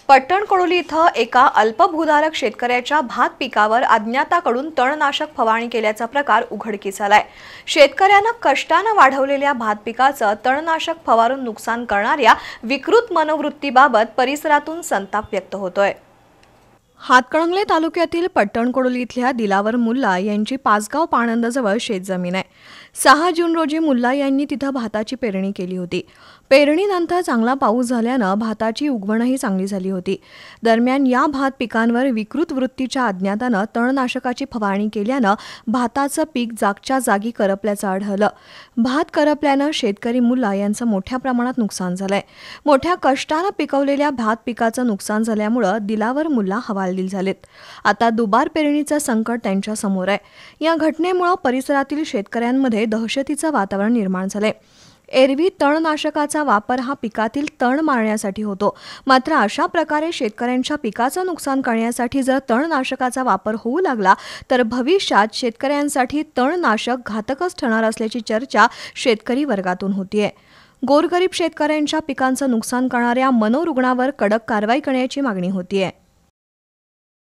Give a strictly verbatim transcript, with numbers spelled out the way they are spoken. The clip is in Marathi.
पट्टणकडोली इथं एका अल्पभूधारक शेतकऱ्याच्या भात पिकावर अज्ञाताकडून तणनाशक फवारणी केल्याचा प्रकार उघडकीस आलाय। शेतकऱ्यानं कष्टानं वाढवलेल्या भात पिकाचं तणनाशक फवारून नुकसान करणाऱ्या विकृत मनोवृत्तीबाबत परिसरातून संताप व्यक्त होतोय। हातकणंगले तालुक्यातील पट्टणकडोली इथल्या दिलावर मुल्ला यांची पाचगाव पाणंदजवळ शेतजमीन आहे। सहा जून रोजी मुल्ला यांनी तिथं भाताची पेरणी केली होती। पेरणीनंतर चांगला पाऊस झाल्यानं भाताची उगवणही चांगली झाली होती। दरम्यान या भात पिकांवर विकृत वृत्तीच्या अज्ञातानं तणनाशकाची फवारणी केल्यानं भाताचं पीक जागच्या जागी करपल्याचं आढळलं। भात करपल्यानं शेतकरी मुल्ला यांचं मोठ्या प्रमाणात नुकसान झालंय। मोठ्या कष्टानं पिकवलेल्या भात पिकाचं नुकसान झाल्यामुळे दिलावर मुल्ला हवालदिल झालेत। आता दुबार पेरणीचं संकट त्यांच्या समोर आहे। या घटनेमुळे परिसरातील शेतकऱ्यांमध्ये दहशतीचं वातावरण निर्माण झालंय। एरवी तणनाशकाचा वापर हा पिकातील तण मारण्यासाठी होतो, मात्र अशा प्रकारे शेतकऱ्यांच्या पिकाचं नुकसान करण्यासाठी जर तणनाशकाचा वापर होऊ लागला तर भविष्यात शेतकऱ्यांसाठी तणनाशक घातकच ठरणार असल्याची चर्चा शेतकरी वर्गातून होतीये। गोरगरीब शेतकऱ्यांच्या पिकांचं नुकसान करणाऱ्या मनोरुग्णावर कडक कारवाई करण्याची मागणी होतीये।